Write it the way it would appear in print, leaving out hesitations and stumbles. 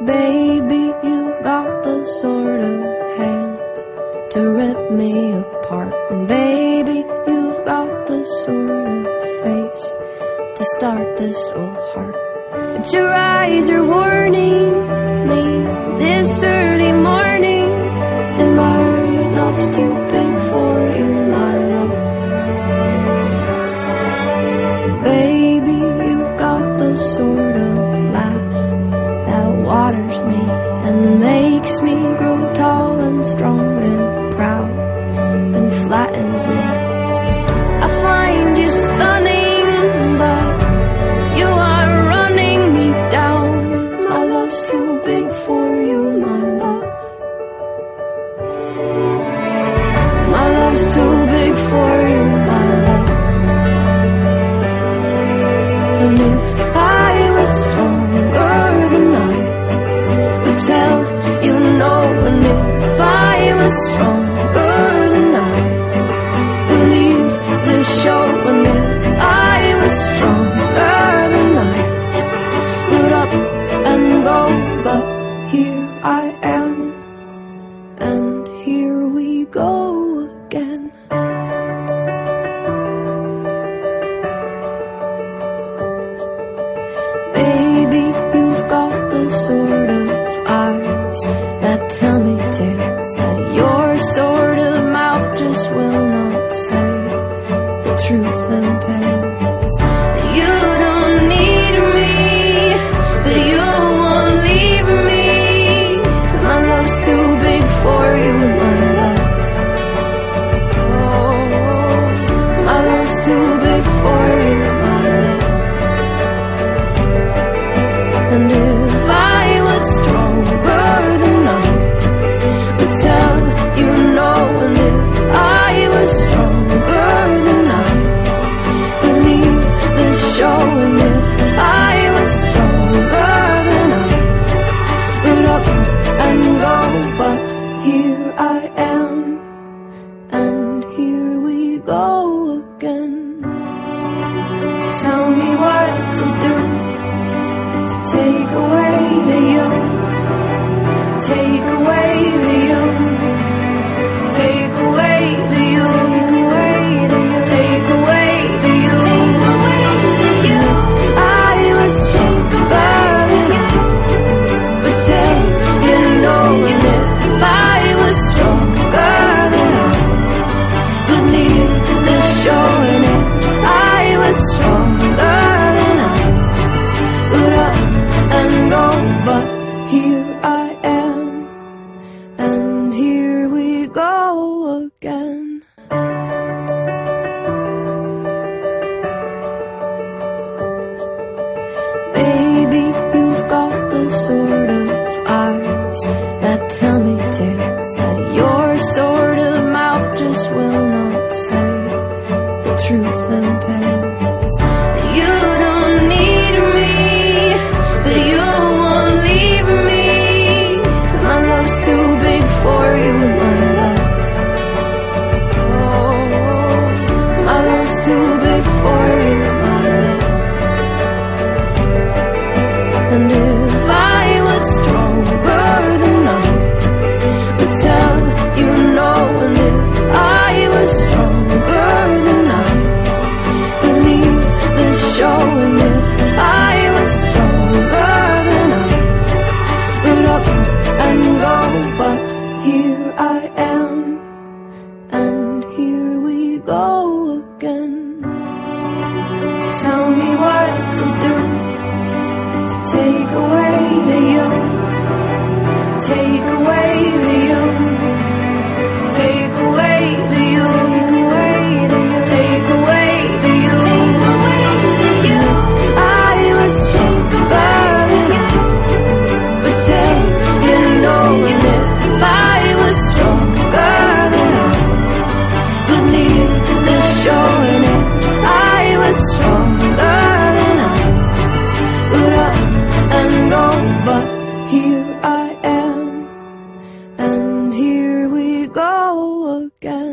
Baby, you've got the sort of hands to rip me apart. And baby, you've got the sort of face to start this old heart. But your eyes are warning me this early morning that my love's too big for you, my love. Baby, you've got the sort of laugh that waters me and makes me grow tall and strong and proud, then flattens me. I find you stunning, but you are running me down. My love's too big for you, my love. My love's too big for you, my love. And if I was stronger than I would tell you no. And if I was stronger than I would leave the show. And if I was stronger than I would up and go. But here I am, and here we go again. Baby, you've got the sort of eyes that tell me tales that your sort of mouth just will not say the truth and pains. That you don't need me, but you won't leave me. My love's too big for you, my love. Oh, my love's too big for you, my love. And if I was stronger than I would tell you no. And if I was stronger than I would leave the show. And if I was stronger than I would up and go. But here I am, and here we go again. Tell me what to do to take away the you, take away the you, take away the you, take away the you, take away the you, take away the you. I was stronger than I would tell you no. And if I was stronger than I would leave the show. And if I was stronger than I would up and go. But here I am, and here we go again. Baby, you've got the sort of eyes that tell me tales that your sort of mouth just will not say the truth and pains. That you don't need me, but you won't leave me. My love's too big for you, my love. Oh, my love's too big for you, my love. And if I was stronger than I would tell you no. And if I was stronger than I would leave the show. And if I was stronger than I would up and go. But here I am, and here we go again. Tell me what to do to take away the you, take away the you, take away the you, take away the you, take away the you, take away the you. I was stronger than I would tell you no. And if I was stronger than I would leave the show. And if I was stronger than I would up and go. But here I am, and here we go again.